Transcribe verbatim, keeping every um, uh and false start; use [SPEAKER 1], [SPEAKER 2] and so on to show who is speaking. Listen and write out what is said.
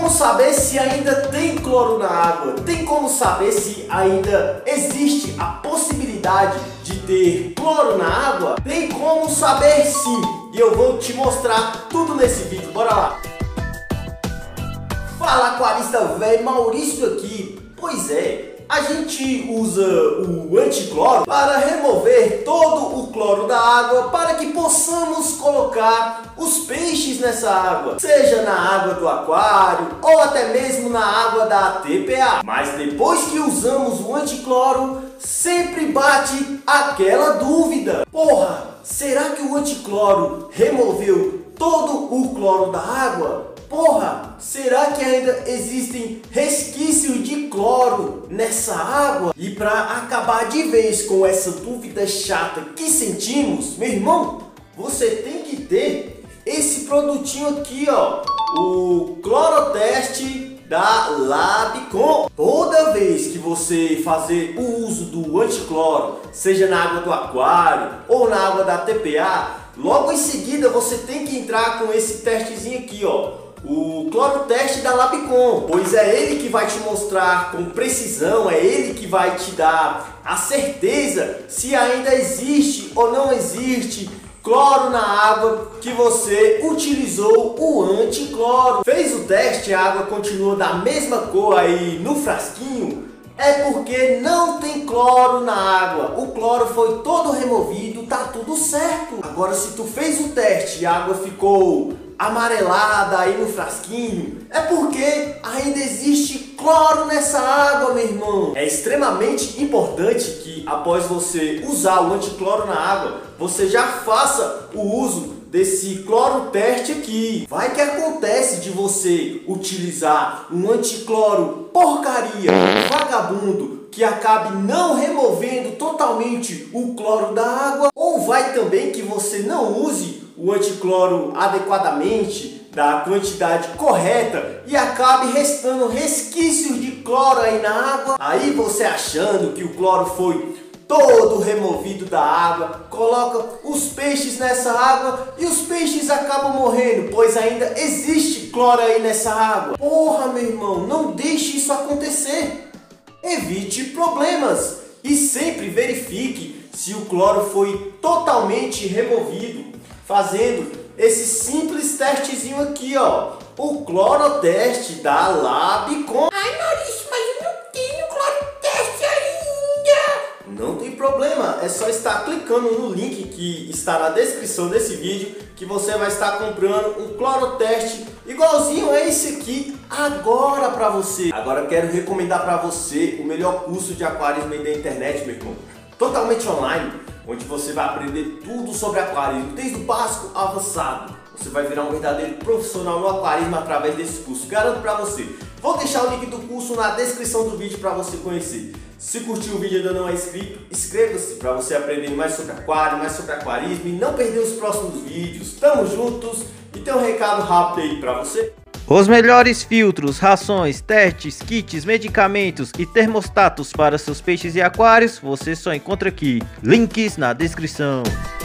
[SPEAKER 1] como saber se ainda tem cloro na água? Tem como saber se ainda existe a possibilidade de ter cloro na água? Tem como saber sim, e eu vou te mostrar tudo nesse vídeo, bora lá! Fala, aquarista velho, Maurício aqui. Pois é, a gente usa o anticloro para remover todo o cloro da água para que possamos colocar os peixes nessa água, seja na água do aquário ou até mesmo na água da T P A. Mas depois que usamos o anticloro, sempre bate aquela dúvida: porra, será que o anticloro removeu todo o cloro da água? Porra, será que ainda existem resquícios de cloro nessa água? E para acabar de vez com essa dúvida chata que sentimos, meu irmão, você tem que ter esse produtinho aqui, ó, o Clorotest da Labicon. Toda vez que você fazer o uso do anticloro, seja na água do aquário ou na água da T P A, logo em seguida você tem que entrar com esse testezinho aqui, ó, o Clorotest da Labicon, pois é ele que vai te mostrar com precisão, é ele que vai te dar a certeza se ainda existe ou não existe cloro na água que você utilizou o anticloro. Fez o teste, a água continua da mesma cor aí no frasquinho, é porque não tem cloro na água, o cloro foi todo removido, tá tudo certo. Agora, se tu fez o teste e a água ficou amarelada aí no frasquinho, é porque ainda existe cloro nessa água, meu irmão. É extremamente importante que após você usar o anticloro na água, você já faça o uso desse Clorotest aqui. Vai que acontece de você utilizar um anticloro porcaria, vagabundo, que acabe não removendo totalmente o cloro da água, ou vai também que você não use o anticloro adequadamente, da quantidade correta, e acabe restando resquícios de cloro aí na água. Aí você, achando que o cloro foi todo removido da água, coloca os peixes nessa água e os peixes acabam morrendo, pois ainda existe cloro aí nessa água. Porra, meu irmão, não deixe isso acontecer. Evite problemas e sempre verifique se o cloro foi totalmente removido, fazendo esse simples testezinho aqui, ó, o Clorotest da Labicon.
[SPEAKER 2] Ai, Maurício, mas eu não tenho Clorotest ainda.
[SPEAKER 1] Não tem problema, é só estar clicando no link que está na descrição desse vídeo que você vai estar comprando um Clorotest igualzinho a esse aqui agora para você. Agora quero recomendar para você o melhor curso de aquarismo aí da internet, meu irmão, totalmente online, onde você vai aprender tudo sobre aquarismo, desde o básico ao avançado. Você vai virar um verdadeiro profissional no aquarismo através desse curso, garanto para você. Vou deixar o link do curso na descrição do vídeo para você conhecer. Se curtiu o vídeo e ainda não é inscrito, inscreva-se para você aprender mais sobre aquário, mais sobre aquarismo e não perder os próximos vídeos. Tamo juntos e tem um recado rápido aí para você.
[SPEAKER 3] Os melhores filtros, rações, testes, kits, medicamentos e termostatos para seus peixes e aquários você só encontra aqui. Links na descrição.